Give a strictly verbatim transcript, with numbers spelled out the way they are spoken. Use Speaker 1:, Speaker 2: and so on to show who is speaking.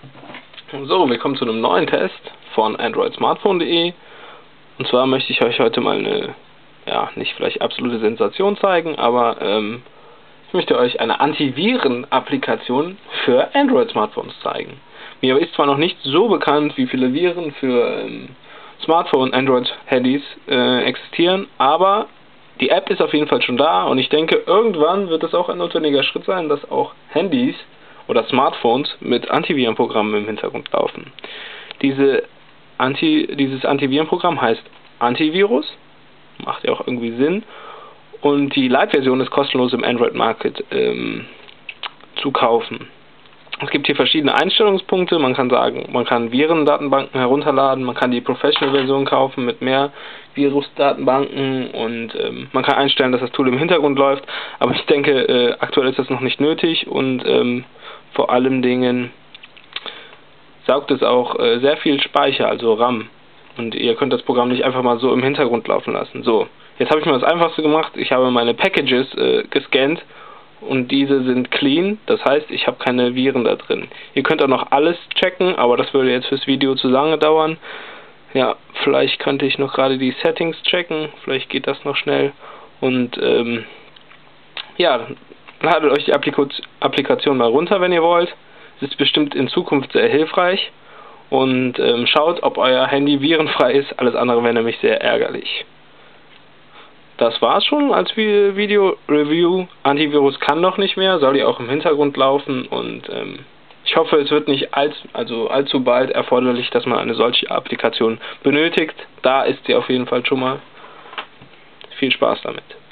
Speaker 1: So, willkommen zu einem neuen Test von Android Smartphone punkt de. Und zwar möchte ich euch heute mal eine, ja, nicht vielleicht absolute Sensation zeigen, aber ähm, ich möchte euch eine Antiviren-Applikation für Android-Smartphones zeigen. Mir ist zwar noch nicht so bekannt, wie viele Viren für ähm, Smartphone- und Android-Handys äh, existieren, aber die App ist auf jeden Fall schon da und ich denke, irgendwann wird es auch ein notwendiger Schritt sein, dass auch Handys oder Smartphones mit Antivirenprogrammen im Hintergrund laufen. Diese Anti, dieses Antivirenprogramm heißt Antivirus, macht ja auch irgendwie Sinn, und die Lite-Version ist kostenlos im Android Market ähm, zu kaufen. Es gibt hier verschiedene Einstellungspunkte. Man kann sagen, man kann Virendatenbanken herunterladen, man kann die Professional-Version kaufen mit mehr Virusdatenbanken und ähm, man kann einstellen, dass das Tool im Hintergrund läuft. Aber ich denke, äh, aktuell ist das noch nicht nötig und ähm, vor allen Dingen saugt es auch äh, sehr viel Speicher, also RAM. Und ihr könnt das Programm nicht einfach mal so im Hintergrund laufen lassen. So, jetzt habe ich mal das Einfachste gemacht. Ich habe meine Packages äh, gescannt. Und diese sind clean, das heißt, ich habe keine Viren da drin. Ihr könnt auch noch alles checken, aber das würde jetzt fürs Video zu lange dauern. Ja, vielleicht könnte ich noch gerade die Settings checken, vielleicht geht das noch schnell. Und ähm, ja, ladet euch die Applikation mal runter, wenn ihr wollt. Es ist bestimmt in Zukunft sehr hilfreich. Und ähm, schaut, ob euer Handy virenfrei ist, alles andere wäre nämlich sehr ärgerlich. Das war's schon als Video-Review. Antivirus kann noch nicht mehr, soll ja auch im Hintergrund laufen und ähm, ich hoffe, es wird nicht allzu, also allzu bald erforderlich, dass man eine solche Applikation benötigt. Da ist sie auf jeden Fall schon mal. Viel Spaß damit.